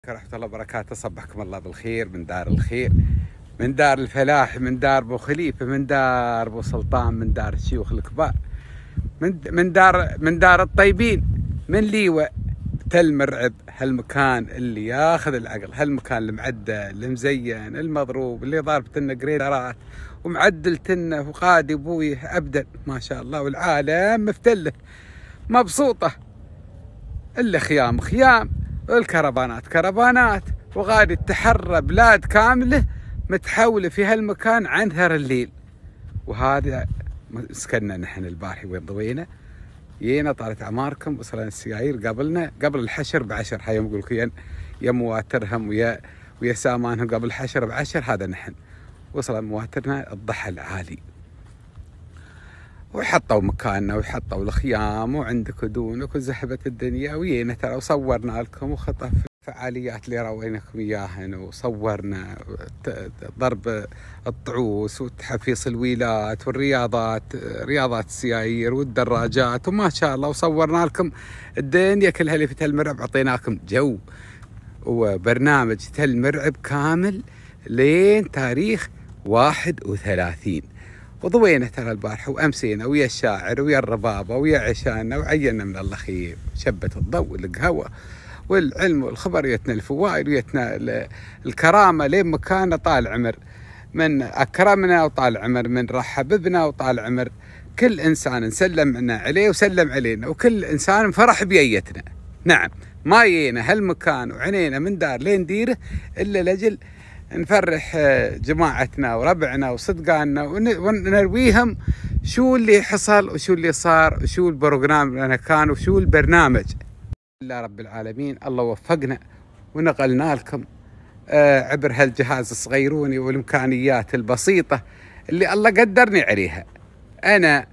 ورحمة الله وبركاته. صبحكم الله بالخير من دار الخير، من دار الفلاح، من دار ابو خليفه، من دار ابو سلطان، من دار الشيوخ الكبار، من دار الطيبين، من ليوة تل مرعب. هالمكان اللي ياخذ العقل، هالمكان المعدل المزين المضروب اللي ضاربت لنا جريدرات ومعدلت لنا وقادي ابوي ابدا ما شاء الله، والعالم مفتله مبسوطه، الا خيام والكرفانات كرفانات، وغادي تحرى بلاد كامله متحوله في هالمكان عن ثر الليل. وهذا سكننا نحن البارحي وين ضوينا، جينا طالت اعماركم، وصلنا السيايير قبل الحشر ب10. هاي يوم يقول لك يا مواترهم ويا سامانهم قبل الحشر ب10. هذا نحن وصل مواترنا الضحى العالي، وحطوا مكاننا وحطوا الخيام وعندك ودونك وزحبت الدنيا. ويينا ترى وصورنا لكم وخطف الفعاليات اللي رويناكم اياهن، وصورنا ضرب الطعوس وتحفيص الويلات والرياضات، رياضات السيايير والدراجات وما شاء الله، وصورنا لكم الدنيا كلها اللي في تل مرعب. اعطيناكم جو وبرنامج تل مرعب كامل لين تاريخ 31. وضوينا ترى البارحة وأمسينا ويا الشاعر ويا الربابة ويا عشانا، وعينا من الله خير، شبت الضوء والقهوة والعلم والخبر، ويتنا الفوائد ويتنا الكرامة لين مكاننا. طال عمر من أكرمنا، وطال عمر من رحب بنا، وطال عمر كل إنسان نسلمنا عليه وسلم علينا، وكل إنسان فرح بيتنا. نعم، ما جينا هالمكان وعنينا من دار لين ديره إلا لجل نفرح جماعتنا وربعنا وصدقاننا، ونرويهم شو اللي حصل وشو اللي صار وشو البروجرام لنا كان وشو البرنامج. لله رب العالمين الله وفقنا ونقلنا لكم عبر هالجهاز الصغيروني والإمكانيات البسيطة اللي الله قدرني عليها، أنا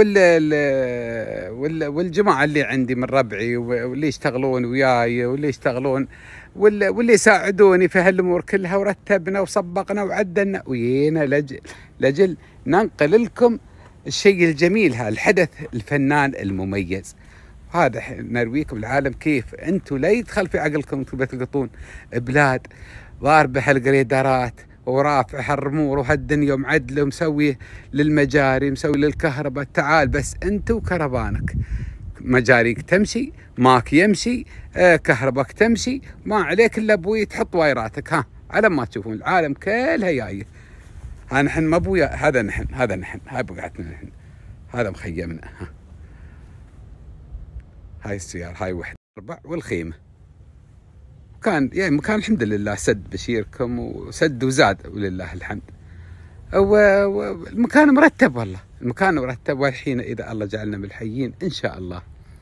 والجماعة اللي عندي من ربعي واللي يشتغلون وياي واللي يشتغلون واللي يساعدوني في هالامور كلها، ورتبنا وصبقنا وعدلنا ويينا لجل ننقل لكم الشيء الجميل، الحدث الفنان المميز. هذا نرويكم العالم كيف انتم لا يدخل في عقلكم انتم بتلقطون بلاد ضاربه هالجريدرات ورافع هالرمور وهالدنيا ومعدله ومسوي للمجاري مسوي للكهرباء. تعال بس انت وكرفانك، مجاريك تمشي، ماك يمشي، كهرباك تمشي، ما عليك الا ابوي تحط وايراتك. على ما تشوفون العالم كلها جايه. ها نحن ما ابويا، هذا نحن هاي بقعتنا نحن، هذا مخيمنا. هاي السيارة، هاي وحدة 4 والخيمة. كان يعني مكان الحمد لله سد بشيركم وسد وزاد ولله الحمد. والمكان مرتب، والله المكان مرتب. والحين إذا الله جعلنا من الحيين إن شاء الله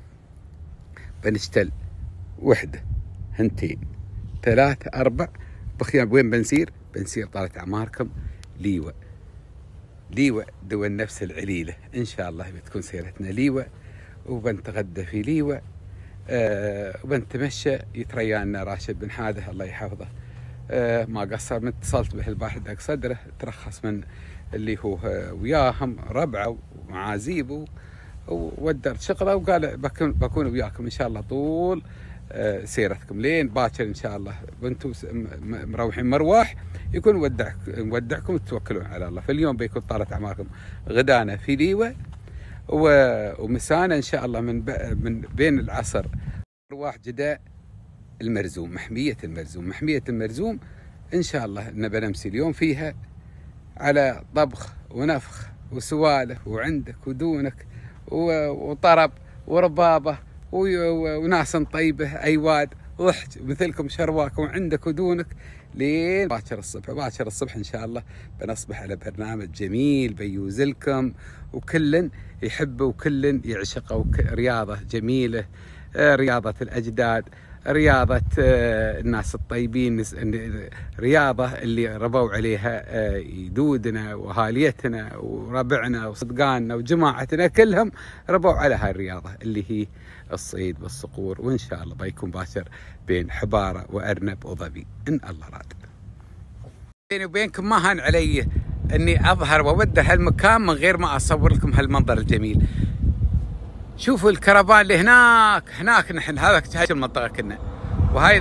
بنشتل 1 2 3 4 بخيام. وين بنسير طالت أعماركم ليوة دول النفس العليلة إن شاء الله بتكون سيرتنا ليوة، وبنتغدى في ليوة، وبنتمشى. يتريانا راشد بن حاده الله يحفظه، ما قصر من اتصلت به البارحة دق صدره، ترخص من اللي هو وياهم ربعه ومعازيبه وودر شغله، وقال بكون وياكم ان شاء الله طول سيرتكم لين باكر ان شاء الله. وانتم مروحين مرواح يكون ودعكم وتتوكلون على الله. فاليوم بيكون طالت اعماركم غدانا في ليوة، ومسانا ان شاء الله من بين العصر رواح جداء المرزوم، محمية المرزوم ان شاء الله نبى نمسي اليوم فيها على طبخ ونفخ وسوالف، وعندك ودونك وطرب وربابة وناس طيبة ايواد ضحك مثلكم شرواك، وعندك ودونك لين باكر الصبح ان شاء الله بنصبح على برنامج جميل بيوزلكم، وكل يحبه وكل يعشقه. رياضة جميلة، رياضة الأجداد، رياضة الناس الطيبين، رياضة اللي ربوا عليها يدودنا وهاليتنا وربعنا وصدقاننا وجماعتنا كلهم ربوا على هاي الرياضة اللي هي الصيد والصقور. وإن شاء الله بيكون باكر بين حبارة وأرنب وظبي إن الله راد. بيني وبينكم ما هان علي أني أظهر وأودع هالمكان من غير ما أصور لكم هالمنظر الجميل. شوفوا الكرفان اللي هناك نحن، هاي المنطقة كنا، وهاي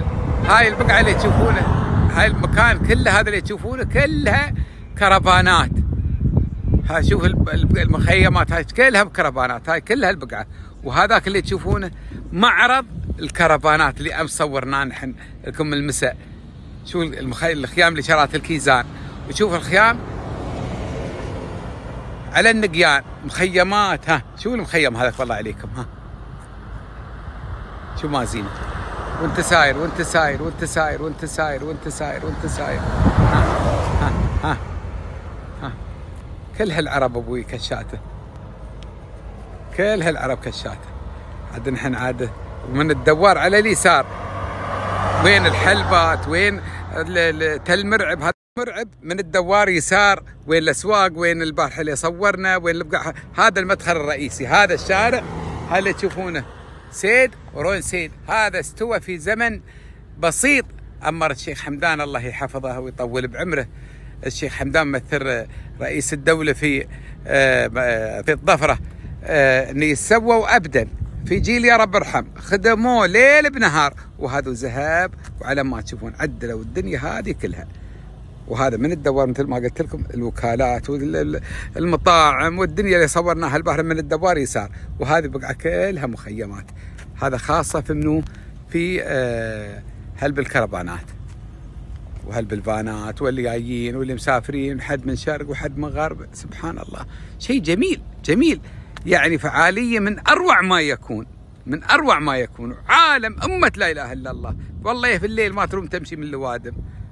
هاي البقعة اللي تشوفونها، هاي المكان كله هذا اللي تشوفونه كلها كرفانات. هاي شوف المخيمات هاي كلها كرفانات، هاي كلها البقعة. وهذاك اللي تشوفونه معرض الكرفانات اللي امس صورناه نحن لكم المساء. شوف الخيام اللي شرات الكيزان، وشوف الخيام على النقيان، مخيمات. ها شوف المخيم هذاك والله عليكم. ها شو ما زينه، وانت ساير وانت ساير وانت ساير وانت ساير وانت ساير وانت ساير. ها ها ها ها كل هالعرب ابوي كشاته، كل هالعرب كشاته. عاد نحن عاد من الدوار على اليسار وين الحلبات، وين تل مرعب. هذا مرعب من الدوار يسار، وين الاسواق، وين البارحه اللي صورنا، وين البقعه. هذا المدخل الرئيسي، هذا الشارع هذا اللي تشوفونه سيد ورون سيد. هذا استوى في زمن بسيط أمر الشيخ حمدان الله يحفظه ويطول بعمره. الشيخ حمدان مثل رئيس الدولة في الظفرة، انه يسووا ابدا في جيل يا رب ارحم، خدموه ليل بنهار، وهذا ذهب. وعلى ما تشوفون عدلوا الدنيا هذه كلها. وهذا من الدوار مثل ما قلت لكم، الوكالات والمطاعم والدنيا اللي صورناها البحر من الدوار يسار. وهذه بقعة كلها مخيمات. هذا خاصة في منو، في هل بالكرفانات وهل بالفانات، واللي جايين واللي مسافرين، حد من شرق وحد من غرب. سبحان الله، شيء جميل جميل يعني، فعالية من أروع ما يكون، من أروع ما يكون. عالم أمة لا إله إلا الله. والله في الليل ما تروم تمشي من الوادم.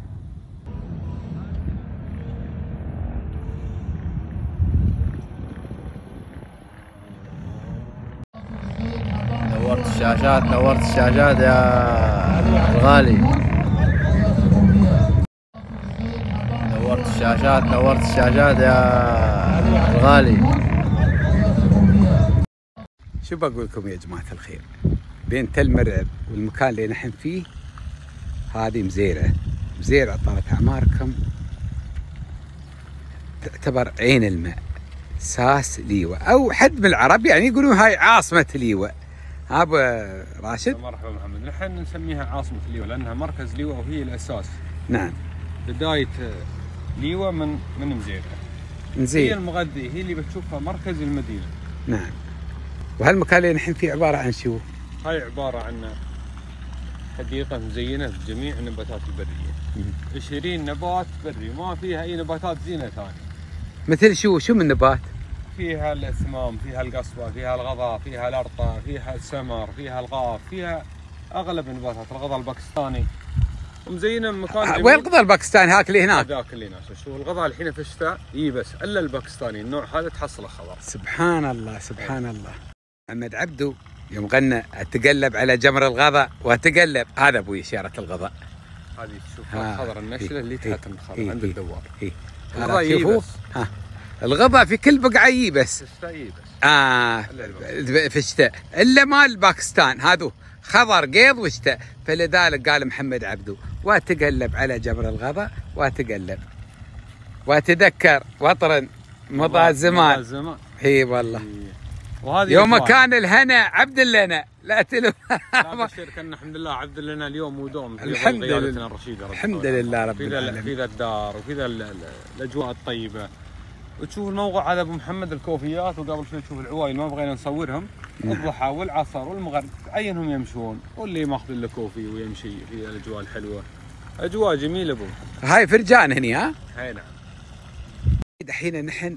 نورت الشاشات، نورت الشاشات يا الغالي. نورت الشاشات، نورت الشاشات يا الغالي. شو بقول لكم يا جماعة الخير، بين تل مرعب والمكان اللي نحن فيه هذه مزيرعة. مزيرعة طالت أعماركم تعتبر عين الماء، ساس ليوة، أو حد من العرب يعني يقولون هاي عاصمة ليوة. ها أبو راشد؟ مرحبا محمد. نحن نسميها عاصمة ليوة لأنها مركز ليوة وهي الأساس. نعم. بداية ليوة من مزيرعة. زين. هي المغذية، هي اللي بتشوفها مركز المدينة. نعم. وهالمكان اللي نحن فيه عبارة عن شو؟ هاي عبارة عن حديقة مزينة بجميع النباتات البرية. 20 نبات بري، ما فيها أي نباتات زينة ثانية. مثل شو؟ شو من نبات؟ فيها الأثمام، فيها القصبة، فيها الغضا، فيها الأرطة، فيها السمر، فيها الغاف، فيها أغلب النباتات. الغضا الباكستاني ومزينة مكان. وين الغضا الباكستاني هاك اللي هناك؟ هذاك اللي هناك. شوف الغضا الحين في الشتاء بس الا الباكستاني النوع هذا تحصله خضر. سبحان الله سبحان الله. محمد عبدو يوم غنى اتقلب على جمر الغضا واتقلب، هذا ابوي اشاره الغضا. هذه تشوفها الخضر النشله اللي تحت الخضر عند الدوار. الغضا شوفوا. ها الغضا في كل بقعه بس. في في الشتاء الا مال باكستان هذو خضر قيض وشتاء. فلذلك قال محمد عبدو واتقلب على جبر الغضا واتقلب واتذكر وطرا مضى الزمان. اي والله. يوم كان الهنا عبد لنا لا تلو. لا كنا الحمد لله عبد لنا اليوم ودوم. الحمد لله الرشيده الحمد لله رب العالمين. في ذا الدار وفي ذا الاجواء الطيبه. وتشوف الموقع هذا ابو محمد الكوفيات، وقبل شوي تشوف العوايل ما بغينا نصورهم. الضحى والعصر والمغرب عينهم يمشون، واللي ماخذ له كوفي ويمشي في الاجواء الحلوه. اجواء جميله ابو محمد. هاي فرجان هني. ها؟ هاي نعم. الحين نحن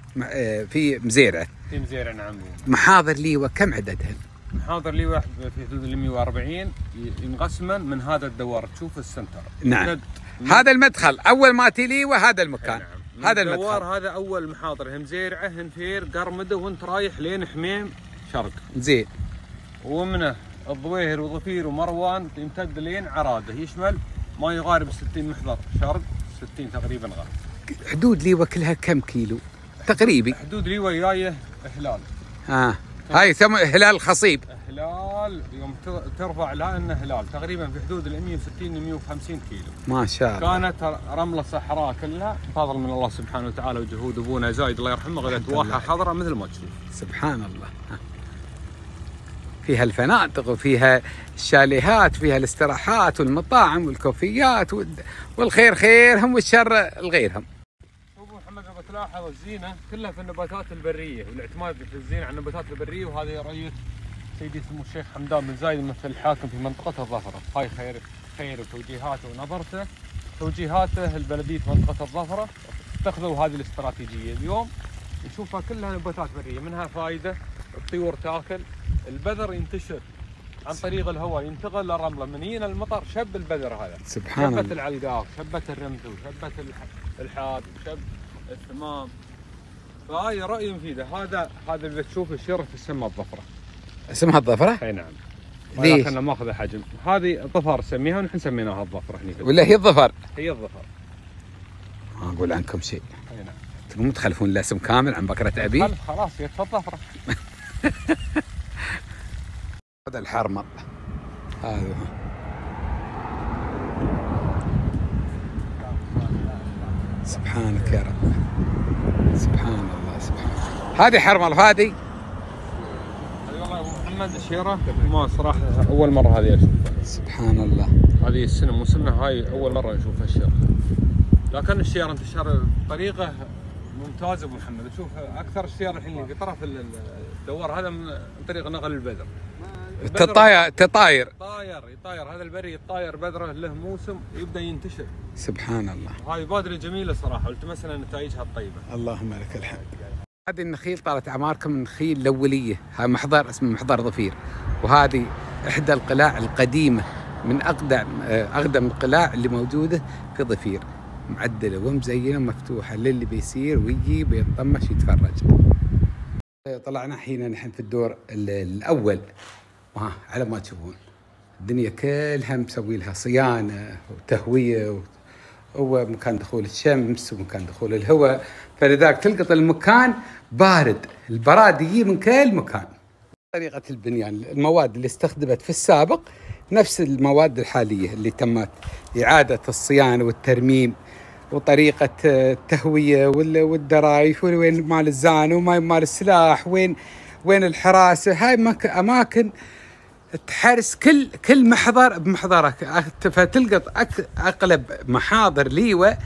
في مزيرعه. في مزيرعه نعم. محاضر ليوة كم عددهن؟ محاضر ليوة في حدود ال 140 ينقسمن من هذا الدوار. تشوف السنتر. نعم. هذا المدخل اول ما تليوة هذا المكان. نعم. هذا المدخل. هذا اول محاضر. مزيرعه هنفير قرمده وانت رايح لين حميم شرق. زين. ومنه الظويهر وظفير ومروان يمتد لين عراده، يشمل ما يقارب 60 محضر شرق، 60 تقريبا غرب. حدود ليوة كلها كم كيلو تقريبا؟ حدود ليوة جايه هلال. هاي هلال الخصيب. هلال يوم ترفع لها انه هلال تقريبا في حدود ال 160 ل 150 كيلو. ما شاء الله. كانت رمله صحراء كلها بفضل من الله سبحانه وتعالى وجهود ابونا زايد الله يرحمه، غدت واحه خضراء مثل ما تشوف. سبحان الله. فيها الفنادق وفيها الشاليهات، فيها الاستراحات والمطاعم والكوفيات والخير خيرهم والشر لغيرهم. ابو محمد لو بتلاحظ الزينه كلها في النباتات البريه، والاعتماد في الزينه على النباتات البريه، وهذه رؤيه سيدي سمو الشيخ حمدان بن زايد الممثل الحاكم في منطقه الظفره. هاي خير وتوجيهاته ونظرته، توجيهاته لبلديه منطقه الظفره اتخذوا هذه الاستراتيجيه. اليوم نشوفها كلها نباتات بريه، منها فائده، الطيور تاكل، البذر ينتشر عن طريق الهواء، ينتقل للرمله، من هنا المطر شب البذر هذا، سبحان الله، شبت العلقاف، شبت الرمز، وشبت الحاد، وشب الثمام. فهاي رؤيه مفيده. هذا اللي تشوفه شيره تسمى الظفره. اسمها الظفره؟ اي نعم. ليش؟ لكن ماخذ حجم. هذه الظفر نسميها، ونحن سميناها الظفره هني. ولا هي الظفر؟ هي الظفر. ما اقول عنكم شيء. اي نعم. تقومون تخلفون الاسم كامل عن بكره ابي؟ خلاص يكفى الظفره. هذا الحرمل هذا سبحانك يا رب، سبحان الله سبحان الله. هذه حرمل، هذه هذه والله ابو محمد الشيره ما صراحه اول مره هذه اشوفها. سبحان الله. هذه السنه مو سنه، هاي اول مره نشوفها الشيره. لكن الشيره انتشر بطريقه ممتازه ابو محمد. شوف اكثر الشيره الحين اللي في طرف الدوار هذا من طريق نقل البذر. تطاير يطاير هذا البري، يطاير بذره، له موسم يبدا ينتشر. سبحان الله. هاي بادره جميله صراحه، والتمسنا نتائجها الطيبه. اللهم لك الحمد. هذه النخيل طالت اعماركم من نخيل الاوليه، هذا محضر اسمه محضر ظفير، وهذه احدى القلاع القديمه من اقدم القلاع اللي موجوده في ظفير، معدله ومزينه ومفتوحه للي بيصير ويجي بينطمش يتفرج. طلعنا حين نحن في الدور الاول، على ما تشوفون الدنيا كلها مسوي لها صيانه وتهويه ومكان دخول الشمس ومكان دخول الهواء، فلذلك تلقط المكان بارد، البراد يجي من كل مكان. طريقه البنيان، المواد اللي استخدمت في السابق نفس المواد الحاليه اللي تمت اعاده الصيانه والترميم، وطريقه التهويه والدرايش، وين مال الزان وما مال السلاح، وين الحراسه. هاي اماكن تحرس كل محضر بمحضره. فتلقط اغلب محاضر ليوه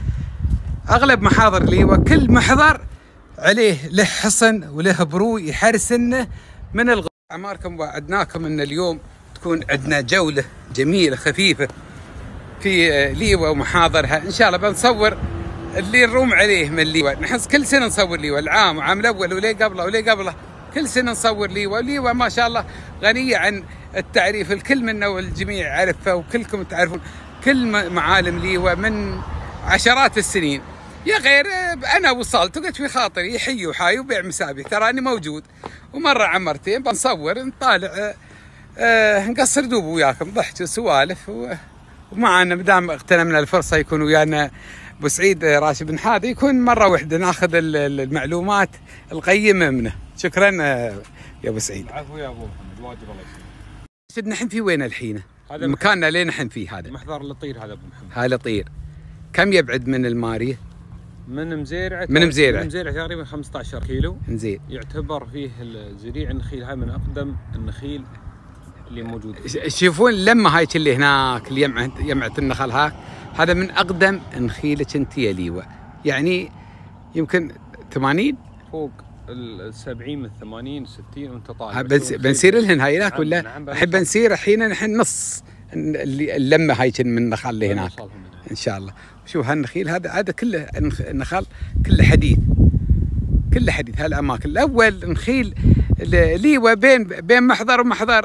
كل محضر عليه له حصن وله برو يحرسنه من الغرب. اعماركم وعدناكم ان اليوم تكون عندنا جوله جميله خفيفه في ليوه ومحاضرها. ان شاء الله بنصور اللي نروم عليه من ليوه. نحس كل سنه نصور ليوه، العام وعام الاول وليه قبله كل سنه نصور ليوه ما شاء الله غنيه عن التعريف، الكل منا والجميع عرفها، وكلكم تعرفون كل معالم ليوه من عشرات السنين. يا غير انا وصلت وقلت في خاطري يحيي وحاي وبيع مسابح، تراني موجود، ومره عمرتين بنصور نطالع نقصر دوب وياكم ضحك وسوالف ومعنا مدام اغتنمنا الفرصه يكون ويانا ابو سعيد راشد بن حاذي، يكون مره واحده ناخذ المعلومات القيمه منه. شكرا يا ابو سعيد. عفوا يا ابو محمد، واجب الله يسلمك. نحن في وين الحين؟ هذا مكاننا اللي نحن فيه هذا محضر الطير. هذا ابو محمد هذا طير. كم يبعد من الماريه؟ من مزيرع تقريبا 15 كيلو. زين. يعتبر فيه الزريع النخيل، هاي من اقدم النخيل اللي موجود. شوفون لما هاي اللي هناك اللي يمعة النخل هاك، هذا من اقدم نخيلك انت يا ليوه، يعني يمكن 80 فوق ال 70 من 80 60 وانت طالع. بنسير لهن هاي هناك ولا الحين بنسير الحين نحن نص اللمه هاي من النخل اللي هناك ان شاء الله. شوف هالنخيل هذا كله النخل كله حديث هالاماكن. الاول نخيل ليوه بين محضر ومحضر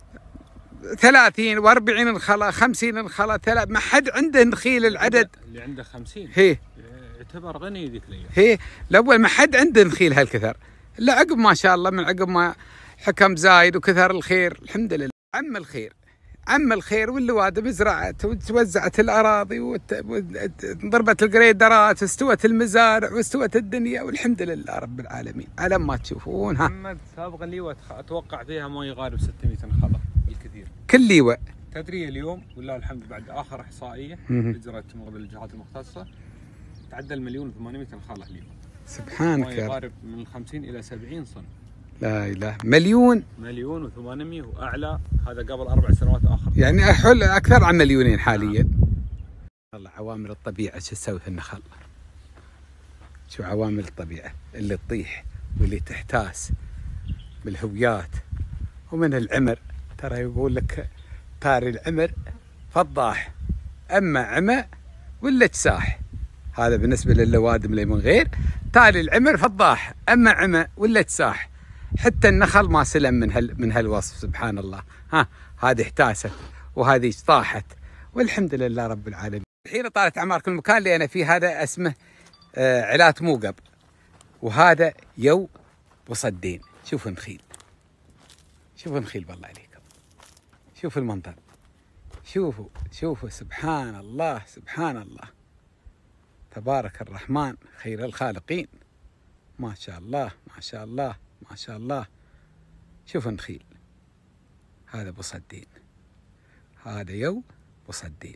30 و40 نخله 50 نخله، ما حد عنده نخيل العدد اللي عنده 50 هي يعتبر غني ذيك الايام. هي الاول ما حد عنده نخيل هالكثر، الا عقب ما شاء الله من عقب ما حكم زايد وكثر الخير الحمد لله. عم الخير واللوادم زرعت وتوزعت الاراضي وانضربت الجريدرات واستوت المزارع واستوت الدنيا والحمد لله رب العالمين على ما تشوفون. محمد سابقا ليوه اتوقع فيها ما يقارب 600 نخله بالكثير. كل ليوه تدري اليوم والله الحمد بعد اخر احصائيه اجرت من قبل الجهات المختصه تعدى 1,800,000 نخله ليوه. سبحانك يا رب. يقارب من 50 الى 70 صن. لا اله، مليون. مليون و800 واعلى، هذا قبل 4 سنوات اخر. يعني احل اكثر عن مليونين حاليا. والله عوامل الطبيعه شو تسوي في النخل؟ شو عوامل الطبيعه اللي تطيح واللي تحتاس بالهويات ومن العمر. ترى يقول لك طاري العمر فضاح، اما عمى ولا تساح. هذا بالنسبه للوادم اللي من غير. تالي العمر فضاح، اما عمى ولا تساح. حتى النخل ما سلم من هالوصف. سبحان الله. هذه احتاست وهذه طاحت، والحمد لله رب العالمين. الحين طالت اعماركم. المكان اللي انا فيه هذا اسمه علات موقب، وهذا يو وصدين. شوفوا نخيل، شوفوا نخيل بالله عليكم. شوفوا المنظر، شوفوا سبحان الله سبحان الله، تبارك الرحمن خير الخالقين. ما شاء الله ما شاء الله ما شاء الله. شوفوا النخيل، هذا بصدين، هذا يو بصدين.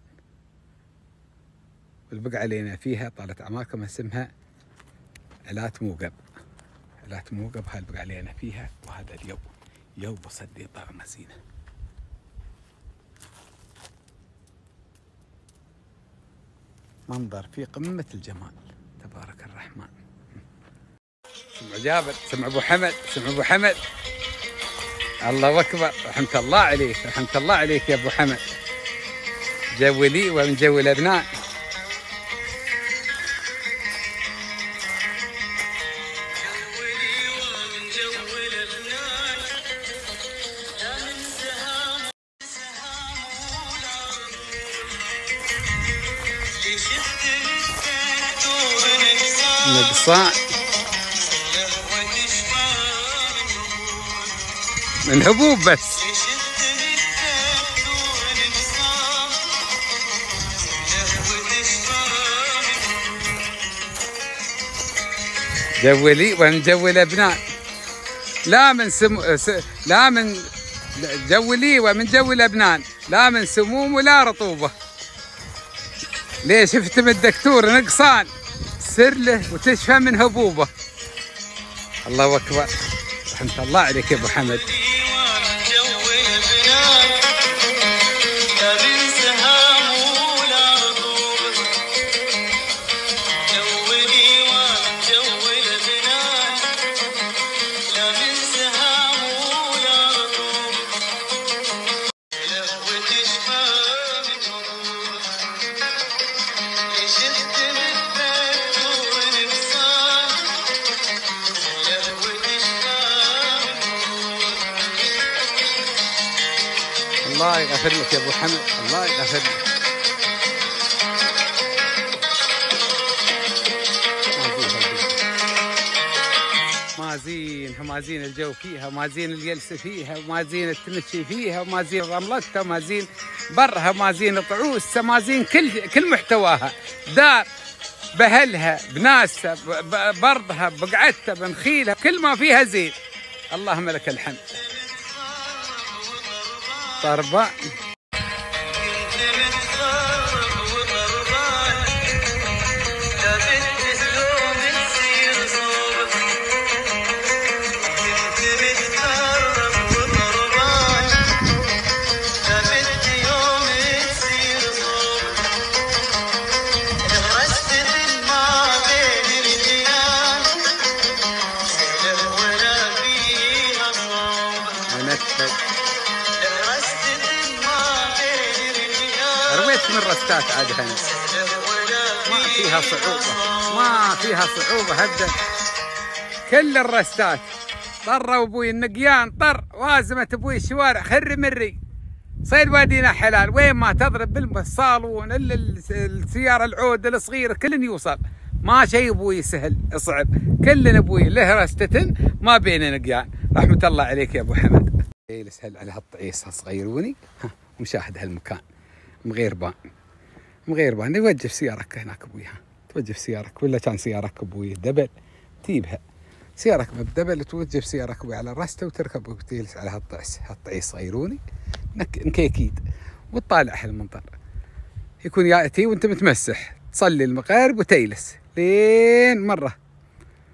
والبقعة اللي أنا فيها طالت أعماركم اسمها علات موقب. علات موقب هاي البقعة اللي أنا فيها، وهذا اليو يو بصدين طالما زينة. منظر في قمة الجمال، تبارك الرحمن. سمع جابر، سمع أبو حمد، سمع أبو حمد. الله أكبر، رحمة الله عليك، رحمة الله عليك يا أبو حمد. جولي ومن جو لبنان. نقصان من حبوب بس. جولي ومن جو لبنان. لا من لا من جولي ومن جو لبنان، لا من سموم ولا رطوبة. ليش شفت من الدكتور نقصان سر له وتشفى من هبوبه. الله أكبر، رحمة الله عليك يا أبو حمد. الله يغفر لك يا ابو حمد، الله يغفر لك. ما زين، ما زين الجو فيها، ما زين الجلسه فيها، وما زين التمشي فيها، وما زين رملتها، وما زين برها، وما زين طعوسها، ما زين كل محتواها. دار باهلها بناسها برضها بقعدتها بنخيلها، كل ما فيها زين. اللهم لك الحمد. طربة رويت من رستات عاد هنا، ما فيها صعوبة، ما فيها صعوبة هبدا. كل الرستات طروا ابوي النقيان، طر وازمة ابوي الشوارع خري مري. صيد وادينا حلال، وين ما تضرب بالصالون السيارة العود الصغيرة كلن يوصل. ما شيء ابوي سهل صعب، كلن ابوي له رستة ما بين نقيان. رحمة الله عليك يا ابو حمد. يسهل على هالطعيس صغيروني ومشاهد هالمكان مغيربان. مغيربان يوجف سيارك هناك ابويها، توجف سيارك ولا كان سيارك ابوي دبل تجيبها، سيارك بدبل توجف سيارك ابوي على الرسته وتركب وتجلس على هالطعيس صغيروني نكيكيد وتطالع هالمنظر. يكون ياتي وانت متمسح تصلي المغرب وتجلس لين مره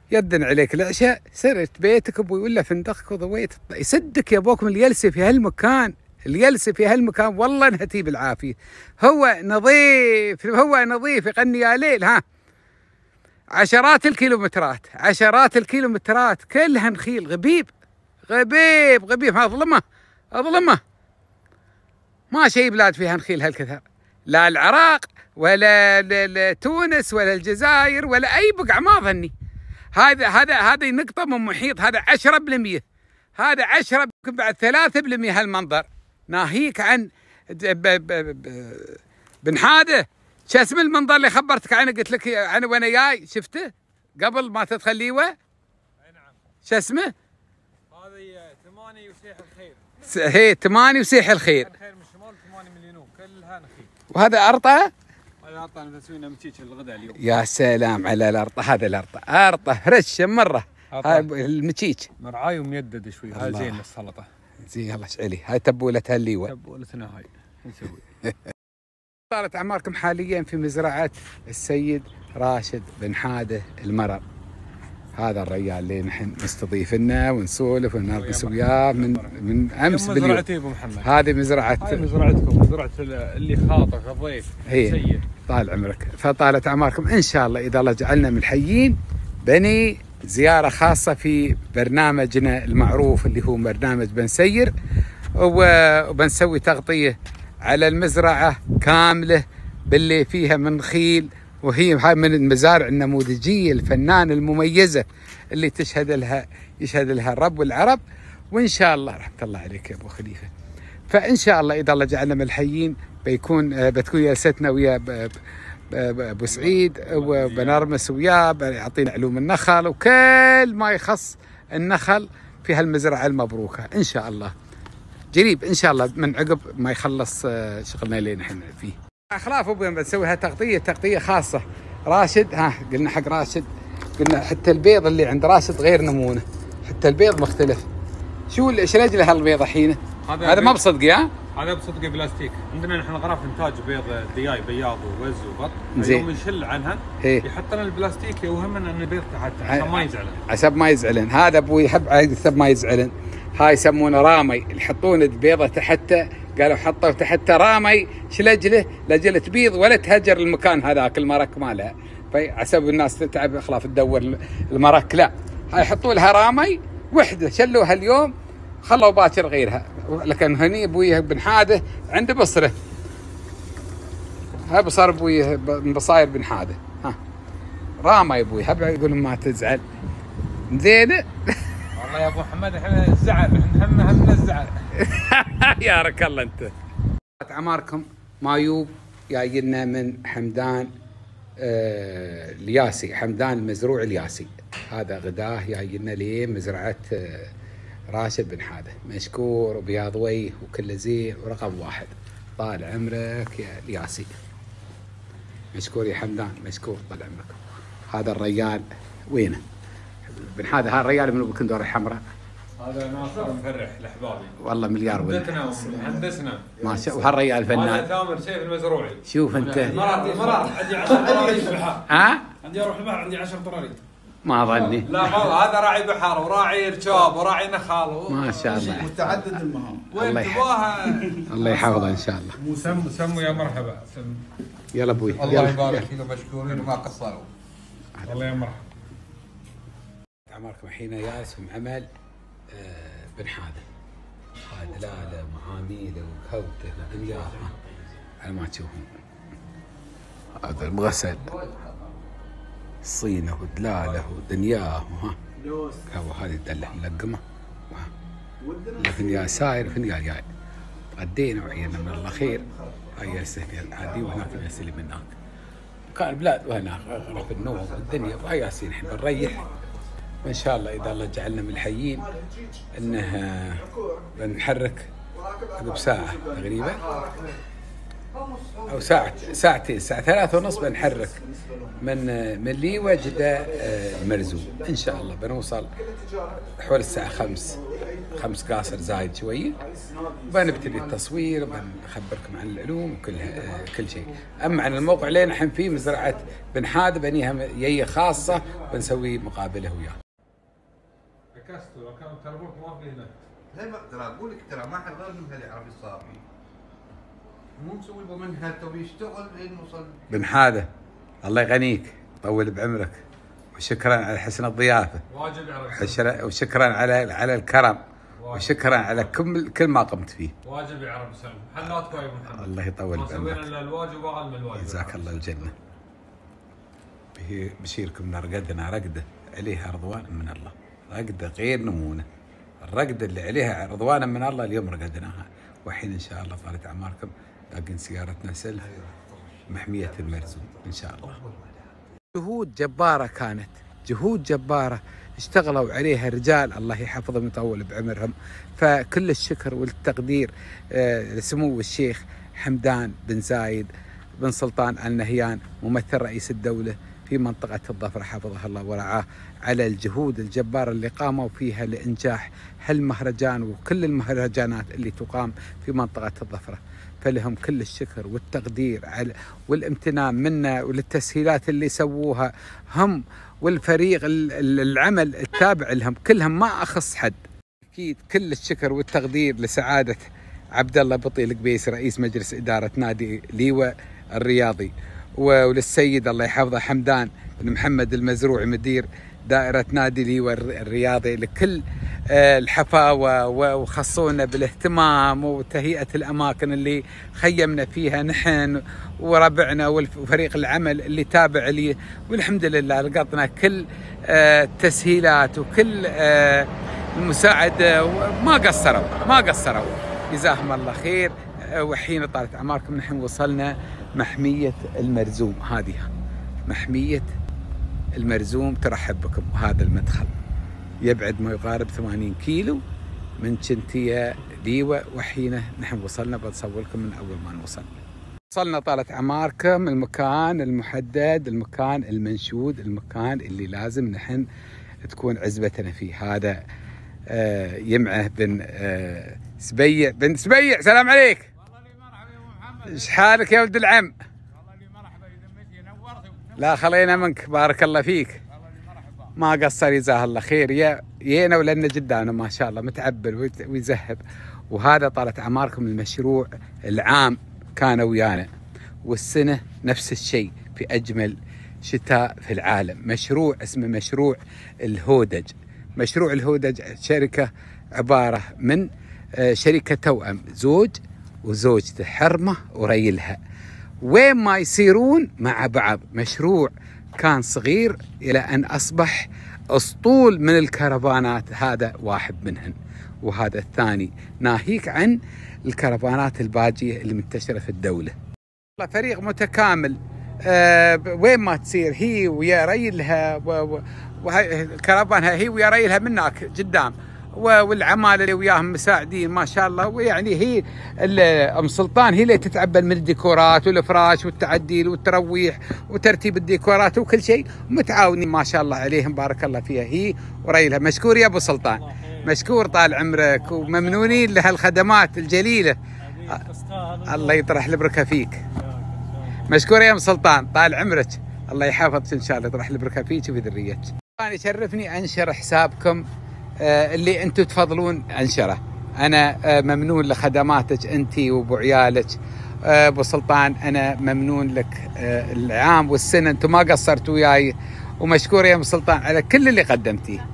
يدن عليك العشاء سرت بيتك ابوي ولا فندقك وضويت يسدك يا ابوك من الجلسه في هالمكان، الجلسه في هالمكان والله انها بالعافيه. هو نظيف، هو نظيف يغني يا ليل. ها عشرات الكيلومترات كلها نخيل. غبيب غبيب غبيب. اظلمه اظلمه. ما شيء بلاد فيها نخيل هالكثر، لا العراق ولا تونس ولا الجزائر ولا اي بقعه ما ظني. هذه نقطه من محيط، هذا 10%، هذا 10 بعد 3% هالمنظر. ناهيك عن بن حاده. شو اسم المنظر اللي خبرتك عنه قلت لك عنه وانا جاي شفته قبل ما تدخل ليوه؟ اي نعم. شو اسمه؟ هذه 8 وسيح الخير. هي 8 وسيح الخير. الخير من الشمال 8 مليون كلها نخيل. وهذا ارطه؟ هذا ارطه انا مسوينا متيج الغداء اليوم. يا سلام على الارطه. هذا الارطه ارطه رشه مره. هاي المتيج مرعاي وميدد شوي. هاي زين للسلطه. زين. يلا اشعلي. هاي تبولتها الليوه. تبولتنا هاي نسوي. صارت اعماركم حاليا في مزرعه السيد راشد بن حاده المرر. هذا الرجال اللي نحن مستضيفنا ونسولف ونرقص وياه من امس باليوم. مزرعتي ابو محمد. هذه مزرعه. هاي مزرعتكم، مزرعه اللي خاطف الضيف السيد. طال عمرك. فطالت اعماركم ان شاء الله اذا الله جعلنا من الحيين بني زياره خاصه في برنامجنا المعروف اللي هو برنامج بنسير، وبنسوي تغطيه على المزرعه كامله باللي فيها من خيل، وهي هاي من المزارع النموذجيه الفنانه المميزه اللي يشهد لها الرب والعرب. وان شاء الله رحمه الله عليك يا ابو خليفه. فان شاء الله اذا الله جعلنا من الحيين بتكون جلستنا ويا ابو سعيد وبنرمس وياه بيعطينا علوم النخل وكل ما يخص النخل في هالمزرعه المبروكه ان شاء الله. قريب ان شاء الله من عقب ما يخلص شغلنا اللي نحن فيه. اخلاف ابوي بنسويها تغطيه خاصه. راشد قلنا حق راشد، قلنا حتى البيض اللي عند راشد غير نمونه، حتى البيض مختلف. شو ايش رجله هالبيض الحين؟ هذا ما بصدقي. هذا بصدقي بلاستيك. عندنا نحن غرف انتاج بيض دياي بياض ووز وبط. يوم نشل عنها يحط لنا البلاستيك يوهمنا ان البيض تحت عشان ما يزعلن. عشان ما يزعلن. هذا ابوي يحب حسب ما يزعلن. هاي يسمونه رامي، يحطون البيضه تحته. قالوا حطوا تحته رامي. ايش لاجله تبيض ولا تهجر المكان هذاك المرك مالها. فحسب الناس تتعب خلاص تدور المرك. لا هاي يحطوا لها رامي وحده. شلوها اليوم خلوا باكر غيرها. لكن هني ابوي بن حاده عنده بصره. هاي بصار ابوي من بصاير بن حاده. رامي ابوي يقول ما تزعل. زين. والله يا ابو محمد احنا الزعل، احنا همنا الزعل. يا رك الله انت. اعماركم مايوب جاي لنا من حمدان الياسي، حمدان المزروع الياسي. هذا غداه جاي لنا ليه مزرعه راشد بن حاده. مشكور وبياض وجه وكله زين ورقم واحد. طال عمرك يا الياسي. مشكور يا حمدان، مشكور طال عمرك. هذا الرجال وينه؟ بن حاده. هذا الرجال من البكندور الحمراء. هذا ناصر مفرح لاحبابي. والله مليار مهندسنا ما شاء. وهالرجال فنان. هذا ثامر سيف المزروعي. شوف انت. مرات عندي 10 طراريد في البحر. عندي اروح البحر عندي 10 طراريد. ما ظني. لا هذا راعي بحر وراعي ركاب وراعي نخل. ما شاء الله. متعدد المهام. وين تبغاها؟ الله يحفظه ان شاء الله. سموا يا مرحبا. يلا ابوي. الله يبارك فيكم مشكورين وما قصروا. الله يا مرحبا. اعماركم الحين جالس عمل بن حاده. هاي دلاله ومعاميله وكوته ودنياه على ما تشوفون. هذا المغسل صينه ودلاله ودنياه. هو هذه الدله ملقمه. لكن يا ساير فنيال جاي. غدينا وعينا من الله خير. هاي يستهني هذه وهناك يستلم من هناك. كان البلاد وهناك غرف النوم والدنيا وهاي ياسين الحين بنريح. وان شاء الله اذا الله جعلنا من الحيين انه بنحرك عقب ساعه تقريبا او ساعتين، الساعه 3:30 بنحرك من ليوه جده المرزوق. ان شاء الله بنوصل حول الساعه 5 5 قاصر زايد شويه. بنبتدي التصوير، بنخبركم عن العلوم وكل كل شيء. اما عن الموقع اللي نحن فيه مزرعه بن حاذ بنيها جيه خاصه، بنسوي مقابله وياه. عكستوا كانوا تلفونك ما في هنا. زي ما ترى اقول لك ترى ما حد غير منها اللي يعرف الصافي. مو مسوي له منها تبي يشتغل لين وصل. بن حاذ الله يغنيك يطول بعمرك، وشكرا على حسن الضيافه. واجب يعرف. وشكرا على الكرم، وشكرا على كل ما قمت فيه. واجب يعرف يسلم. حلاتكم يا ابو محمد. الله يطول بعمرك. ما سوينا الا الواجب واقل من الواجب. جزاك الله الجنه. بشيركم رقدنا رقده عليها رضوان من الله، رقده غير نمونه. الرقده اللي عليها رضوان من الله اليوم رقدناها، والحين ان شاء الله طالت اعماركم باقين سيارتنا سلف محميه المرزوم ان شاء الله. جهود جباره كانت، جهود جباره اشتغلوا عليها رجال الله يحفظهم ويطول بعمرهم. فكل الشكر والتقدير لسمو الشيخ حمدان بن زايد بن سلطان آل نهيان ممثل رئيس الدولة في منطقة الظفرة حفظه الله ورعاه، على الجهود الجبارة اللي قاموا فيها لإنجاح هالمهرجان وكل المهرجانات اللي تقام في منطقة الظفرة. فلهم كل الشكر والتقدير والامتنان منا، وللتسهيلات اللي سووها هم والفريق العمل التابع لهم كلهم، ما أخص حد. أكيد كل الشكر والتقدير لسعادة عبد الله بطي القبيس رئيس مجلس إدارة نادي ليوة الرياضي، وللسيد الله يحفظه حمدان بن محمد المزروعي مدير دائرة نادي ليوة الرياضي لكل الحفاوة، وخصونا بالاهتمام وتهيئة الأماكن اللي خيمنا فيها نحن وربعنا وفريق العمل اللي تابع لي. والحمد لله لقطنا كل التسهيلات وكل المساعدة، ما قصروا جزاهم الله خير. وحين طالت أعماركم نحن وصلنا محمية المرزوم. هذه محمية المرزوم ترحب بكم، وهذا المدخل يبعد ما يقارب 80 كيلو من شنتية ليوة. وحين نحن وصلنا بنصور لكم من أول ما نوصل. وصلنا طالت أعماركم المكان المحدد، المكان المنشود، المكان اللي لازم نحن تكون عزبتنا فيه. هذا يمعه بن سبيع. بن سبيع سلام عليك. والله لي مرحبا يا ابو محمد. ايش حالك يا ولد العم؟ والله لي مرحبا يدمتي نورتي. لا خلينا منك بارك الله فيك. والله لي مرحبا. ما قصر جزاه الله خير. يينا ولنا جدانا ما شاء الله متعبل ويزهب. وهذا طالت اعماركم المشروع العام كان ويانا، والسنه نفس الشيء في اجمل شتاء في العالم. مشروع اسمه مشروع الهودج. مشروع الهودج شركه عباره من شركه توأم، زوج وزوجته حرمه وريلها، وين ما يصيرون مع بعض. مشروع كان صغير الى ان اصبح اسطول من الكرفانات. هذا واحد منهن، وهذا الثاني، ناهيك عن الكرفانات الباجيه اللي منتشره في الدوله. فريق متكامل، وين ما تصير هي ويا ريلها، وكرفانها هي ويا ريلها منك قدام، والعماله اللي وياهم مساعدين ما شاء الله. ويعني هي ام سلطان هي اللي تتعبل من الديكورات والافراش والتعديل والترويح وترتيب الديكورات وكل شيء، متعاونين ما شاء الله عليهم بارك الله فيها هي وريلها. مشكور يا ابو سلطان، مشكور طال عمرك، وممنونين لهالخدمات الجليله. الله يطرح البركه فيك. مشكور يا ام سلطان طال عمرك، الله يحفظك ان شاء الله، يطرح البركه فيك وفي ذريتك. انا يشرفني انشر حسابكم اللي انتم تفضلون انشره. انا ممنون لخدماتك انت وابو عيالك. ابو سلطان انا ممنون لك العام والسنه، انتم ما قصرتوا وياي، ومشكور يا ام سلطان على كل اللي قدمتيه.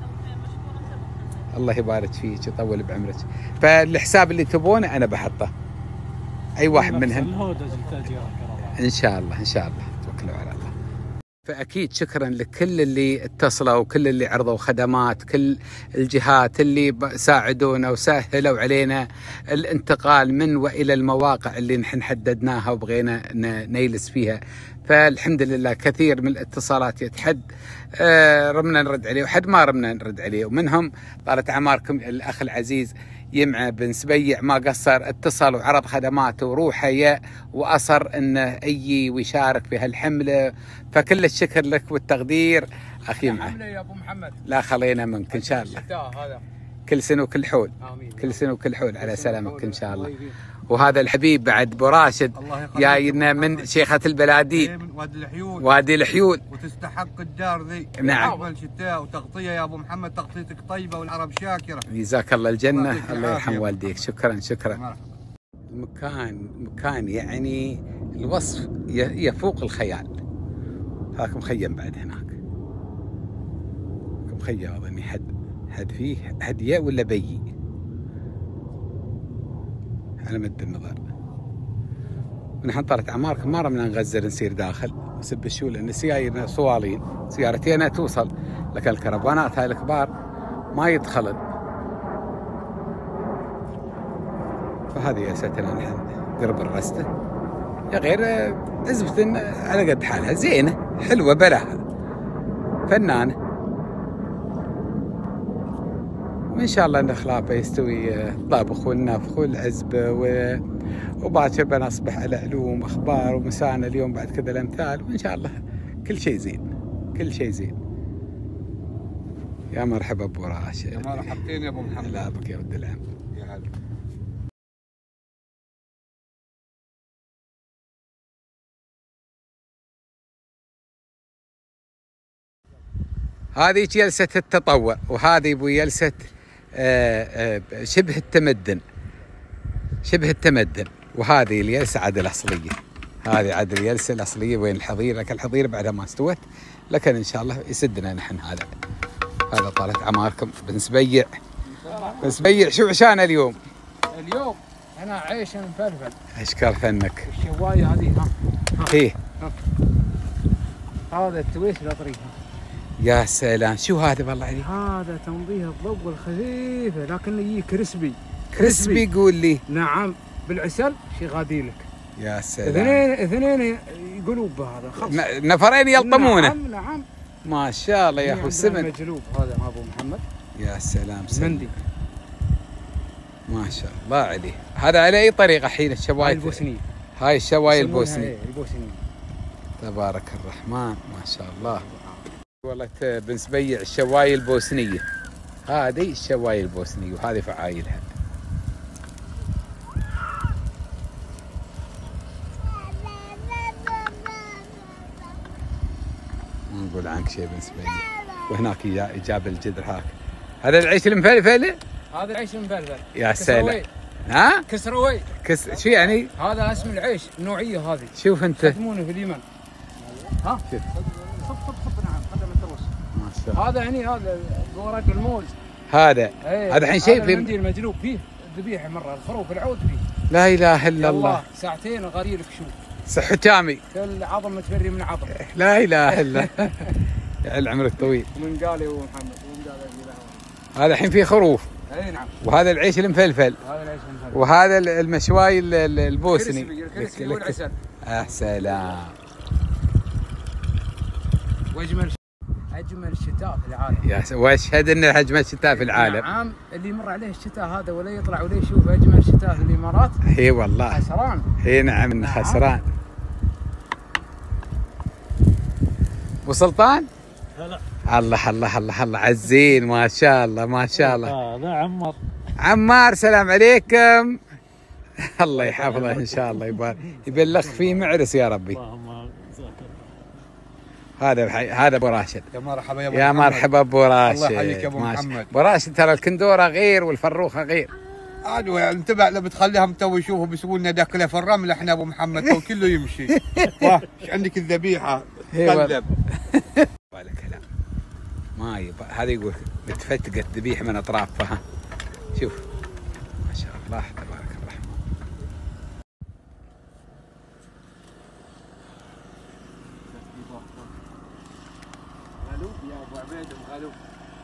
الله يبارك فيك ويطول بعمرك. فالحساب اللي تبونه انا بحطه، اي واحد منهم ان شاء الله. ان شاء الله توكلوا على الله. فأكيد شكرا لكل اللي اتصلوا وكل اللي عرضوا خدمات، كل الجهات اللي ساعدونا وسهلوا علينا الانتقال من وإلى المواقع اللي نحن حددناها وبغينا نجلس فيها. فالحمد لله كثير من الاتصالات يتحد رمنا نرد عليه وحد ما رمنا نرد عليه، ومنهم طالت أعماركم الأخ العزيز يمعه بن سبيع ما قصر، اتصل وعرض خدماته وروحه وأصر انه يجي ويشارك في هالحمله. فكل الشكر لك والتقدير اخي يمعه. حمله يا ابو محمد. لا خلينا منك ان شاء الله. هذا كل سنه وكل حول. آمين. كل سنه وكل حول على سلامك ان شاء الله. وهذا الحبيب بعد ابو راشد جاينا من شيخة البلادين من وادي الحيول. وادي الحيول. وتستحق الدار ذي. نعم. أفضل شتاء وتغطية يا ابو محمد، تغطيتك طيبة والعرب شاكرة. جزاك الله الجنة، الله الله يرحم يعافيك. والديك. شكرا شكرا. مرحبا. مكان يعني الوصف يفوق الخيال. هاك مخيم بعد هناك، مخيم اظني حد فيه هديه ولا بيي على مد النظر. ونحن طلعت عمار ما رمنا نغزل نسير داخل نسب الشو، لان سيارنا صوالين سيارتين توصل، لكن الكرفانات هاي الكبار ما يدخلن. فهذه يا ستنا نحن درب الرسته يا غير عزبة على قد حالها، زينه حلوه بلاها فنانه. وان شاء الله ان خلافه يستوي الطابخ والنفخ والعزبه وباكر بنصبح على علوم اخبار ومسانا اليوم بعد كذا الامثال، وان شاء الله كل شيء زين كل شيء زين. يا مرحبا ابو راشد. يا مرحبتين يا ابو محمد. لا بك يا ولد العم. يا هلا. هذه جلسة التطوع، وهذه ابو جلسة شبه التمدن، شبه التمدن. وهذه الجلسة عاد الأصلية، هذه عاد الجلسة الأصلية وين الحظيرة، لكن الحظيرة بعدها ما استوت، لكن إن شاء الله يسدنا نحن. هذا طالت عماركم بنسبيع شو عشان اليوم؟ اليوم أنا عيش مفلفل. أشكر فنك. الشواية هذه إيه هذا التويس الأطري. يا سلام، شو هذا والله عليك؟ هذا تنظيف الضوء الخفيفة لكن يجي كريسبي. كريسبي قول لي. نعم بالعسل شي غاديلك. يا سلام. اثنين يقولوب بهذا خلص. نفرين يلطمونه. نعم ما شاء الله يا اخو السمن. مجلوب هذا ابو محمد. يا سلام مندي. ما شاء الله عليه. هذا على اي طريقه حين الشوايه البوسنيه. هاي الشوايه البوسنيه. البوسنيه. تبارك الرحمن ما شاء الله. والله بنسبيع الشوايه البوسنيه، هذه الشوايه البوسنيه وهذه فعايلها. ما نقول عنك شيء بنسبيع. وهناك جاب الجدر هاك. هذا العيش المفلفل؟ هذا العيش المفلفل. يا سلام. ها؟ كسروي. شو يعني؟ هذا اسم العيش النوعيه هذه. شوف انت. يخدمونه في اليمن. ها؟ شوف. صب نعم قدم التروس. ما شاء الله. هذا يعني هذا ورق الموز. هذا الحين شيء في المنديل المجلوب فيه ذبيحه مره الخروف العود فيه. لا اله الا الله. ساعتين غريلك شوف. صح حكامي. كل عظم متفري من عظم. لا اله الا يعل عمرك طويل. ومن قال يا ابو محمد ومن قال هذا الحين فيه خروف. اي نعم. وهذا العيش المفلفل. هذا العيش المفلفل. وهذا المشواي البوسني. الكريسبي والعسل. سلام. اجمل شتاء في العالم. واشهد ان اجمل شتاء في العالم. نعم اللي يمر عليه الشتاء هذا ولا يطلع ولا يشوف اجمل شتاء في الامارات. اي والله. خسران. اي نعم خسران. ابو سلطان؟ هلا. الله الله الله الله عزين ما شاء الله ما شاء الله. هذا عمار. عمار سلام عليكم. الله يحفظه ان شاء الله يبلغ فيه معرس يا ربي. هذا ابو راشد. يا مرحبا يا ابو محمد. يا مرحبا ابو راشد. الله يحييك يا ابو محمد. ابو راشد ترى الكندوره غير والفروخه غير. عاد انتبه لو بتخليهم تو يشوفوا بيسووا لنا داكله في الرمل احنا ابو محمد تو كله يمشي. واه ايش عندك الذبيحه تقلب. ولا كلام ما يبقى. هذا يقول متفتقت ذبيحه من اطرافها. شوف ما شاء الله تبارك الرحمن. غلوب يا ابو عبيد غلوب.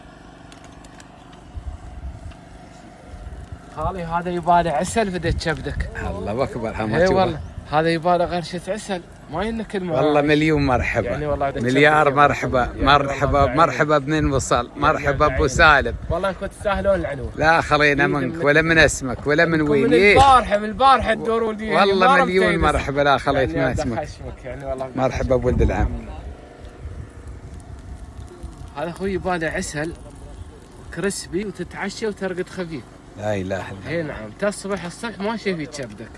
خالي هذا يباله عسل بدك كبدك. الله اكبر. اي والله هذا يباله غرشه عسل ما يلنا كلمه. والله مليون مرحبا يعني والله مليار مرحبا. مرحبا مرحبا بمن وصل. مرحبا ابو سالم. والله كنت تستاهلون العنوه. لا خلينا منك ولا من اسمك ولا من وين. من البارحه تدورون لي والله مليون مرحبا. لا خليت من اسمك. يعني والله مرحبا بولد العم. هذا اخوي يباله عسل كريسبي وتتعشى وترقد خفيف. لا اله الا الله. اي نعم، تصبح الصبح ما شي في كبدك.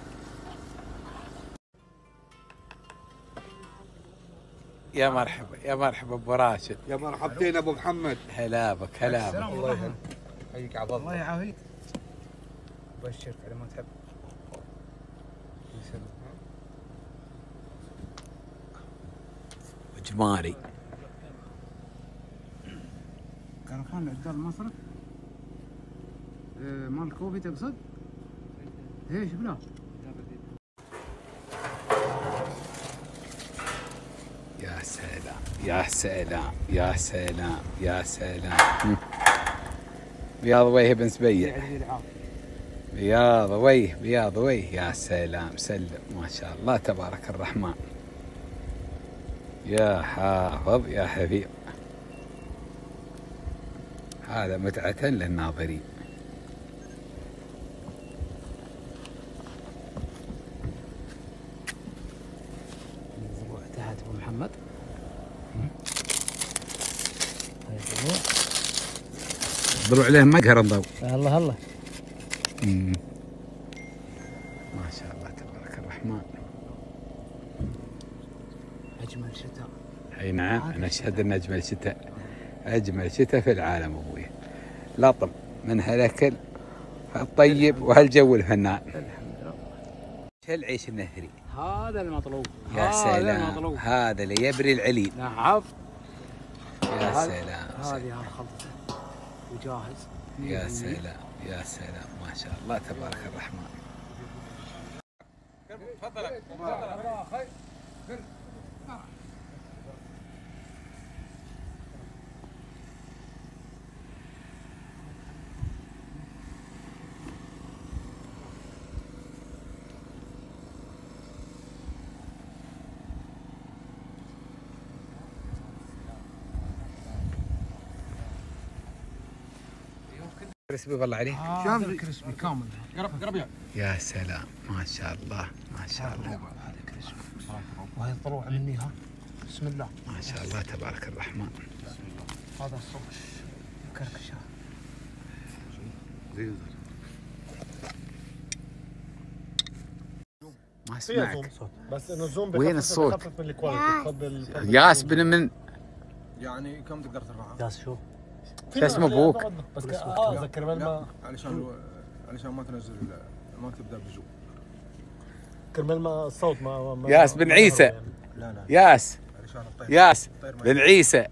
يا مرحبا يا مرحبا ابو راشد. يا مرحبتين ابو محمد. هلا بك هلا بك. الله يهنيك. حيك عبد الله الله. يعافيك. بشرك على ما تحب. جماري. كرفان عدال مصر. مال كوفي تقصد؟ ايش بلا؟ يا سلام يا سلام يا سلام يا سلام. بياض وجه بن سبيع. بياض وجه بياض وجه. يا سلام سلم ما شاء الله تبارك الرحمن. يا حافظ يا حفيظ. هذا متعة للناظرين. تحت ابو محمد. ضلوا عليه مقهر الضوء. الله الله. ما شاء الله تبارك الرحمن. اجمل شتاء. اي نعم انا اشهد ان اجمل شتاء. اجمل شتاء في العالم ابوي. لطم من هالاكل الطيب وهالجو الفنان. هالعيش النهري. هذا المطلوب. يا سلام. هذا اللي يبري العليل. نعم. يا سلام. هذه الخلطة وجاهز. يا سلام يا سلام ما شاء الله تبارك الرحمن. كريسبي والله عليك. هذا كريسبي كامل. قرب يا. يا سلام ما شاء الله ما شاء الله. هذا كريسبي. وهي الطلوع مني ها. بسم الله. ما شاء الله تبارك الرحمن. هذا الصبح كركشة. ما اسمعك. بس انه الزوم وين الصوت؟ بخفف من الكواليتي. تفضل. ياس بن من يعني كم تقدر ترفعها؟ ياس شو؟ شو اسمه ابوك؟ بس ذكر ما علشان ما تنزل ما تبدا بزوم. كرمال ما الصوت ما ياس بن عيسى. يعني. لا ياس علشان الطير. ياس بن عيسى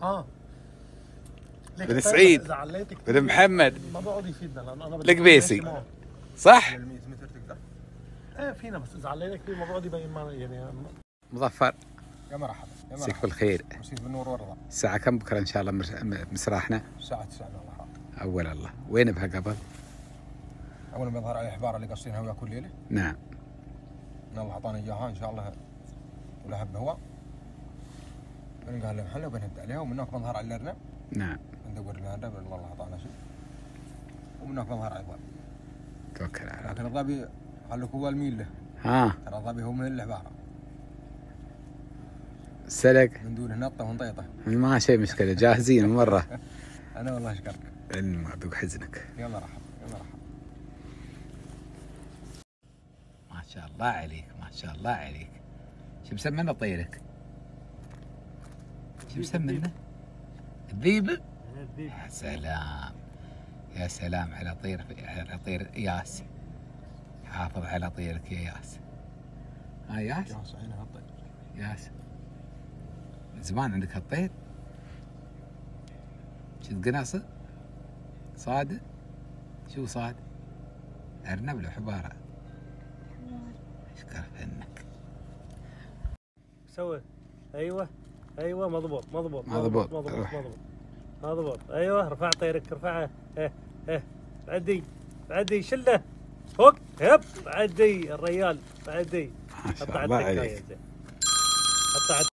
ليك بن الطير سعيد إذا عليتك بن محمد ما بقعد يفيدنا لان انا القبيسي. صح؟ 100 متر تقدر. ايه فينا بس اذا علينا كثير ما بقعد يبين ما يعني. مظفر يا مرحبا يا مسيك مرحبا. بالخير. مسيك بالنور والرضا. الساعة كم بكرة إن شاء الله مسراحنا؟ الساعة 9 الله حاضر. أول الله. وين بها قبل؟ أول ما يظهر علي حبارة اللي قاصينها وياه كل ليلة. نعم. إن الله أعطانا إياها إن شاء الله ولها بهواء. بنلقاها لها محل وبنهد عليها ومن هناك بنظهر على الأرنب. نعم. ندور لها الأرنب لأن الله أعطانا شيء. ومن هناك بنظهر على الظبي. توكل على الله. لكن الظبي خلوك هو الميل له. ها. ترى الظبي هو من الحبارة. سلق. من دون نطة ونطيطة. ما شيء مشكلة جاهزين مرة. أنا والله أشكرك. ما ذوق حزنك. يا مرحبا يا مرحبا. ما شاء الله عليك ما شاء الله عليك. شو مسمينه طيرك؟ شو مسمينه؟ الذيب؟ يا سلام يا سلام على طير ياس. حافظ على طيرك يا ياس. ها ياس؟ ياس عينها هالطير. ياس من زمان عندك هالطير؟ شد قناصة؟ صادق؟ شو صاد؟ أرنب لو حبارة؟ اشكر فنك. سوي ايوه مضبوط مضبوط. مضبوط ايوه رفع طيرك ارفعه. بعدي شله فوق هب بعدي الريال بعدي. ما شاء الله عليك. حط